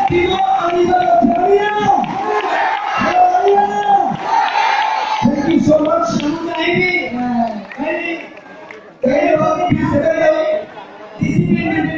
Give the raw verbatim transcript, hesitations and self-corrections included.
Timo Aniva Thalia. Thank you so much. हम चाहेंगे कई कई लोग डिसिप्लिन